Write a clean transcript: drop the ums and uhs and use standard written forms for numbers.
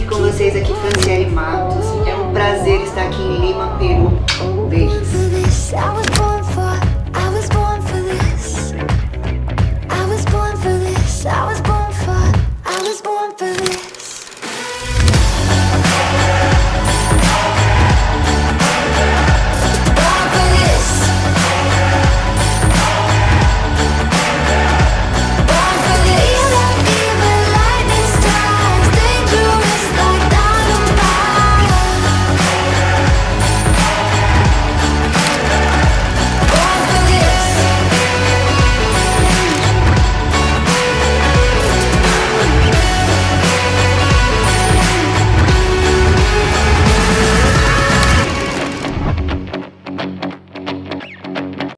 aqui com vocês, aqui Franchele Mattos. É um prazer estar aqui em Lima, Peru. Beijos.